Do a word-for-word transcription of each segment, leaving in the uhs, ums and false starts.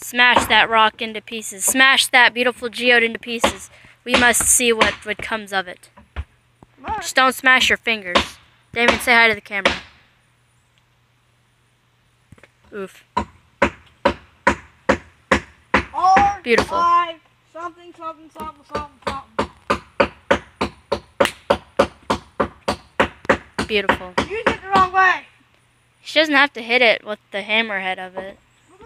Smash that rock into pieces. Smash that beautiful geode into pieces. We must see what, what comes of it. Just don't smash your fingers. Damien, say hi to the camera. Oof. R Beautiful. Five, something, something, something, something, something. Beautiful. You did it the wrong way. She doesn't have to hit it with the hammerhead of it.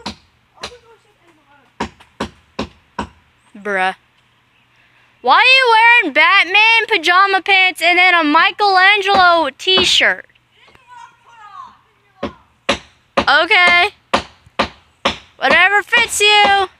Bruh. Why are you wearing Batman pajama pants and then a Michelangelo t-shirt? Okay. Whatever fits you.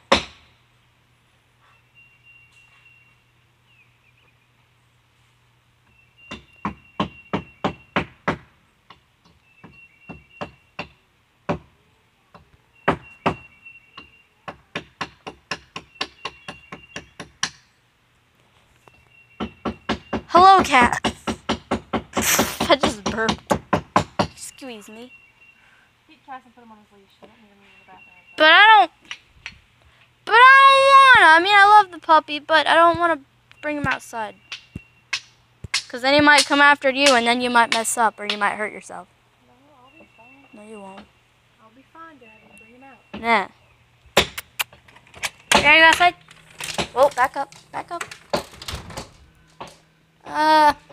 Hello, cat. I just burped. Excuse me. But I don't. But I don't wanna. I mean, I love the puppy, but I don't want to bring him outside. Cause then he might come after you, and then you might mess up, or you might hurt yourself. No, I'll be fine. No, you won't. I'll be fine, Daddy. Bring him out. Nah. You ready to go outside? Whoa, back up, back up. Uh.